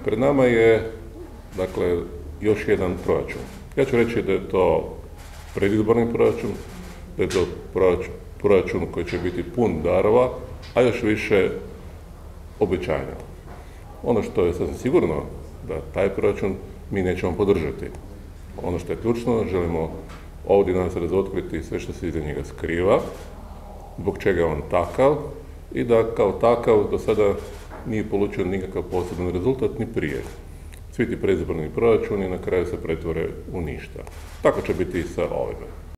Pred nama je, dakle, još jedan proračun. Ja ću reći da je to predizborni proračun, da je to proračun koji će biti pun darova, a još više obećanja. Ono što je sasvim sigurno da taj proračun mi nećemo podržati. Ono što je ključno, želimo ovdje danas razotkriti sve što se iza njega skriva, zbog čega je on takav i da kao takav do sada nije polučio nikakav poseban rezultat ni prije. Svi ti predizborni proračuni na kraju se pretvore u ništa. Tako će biti i sa ovime.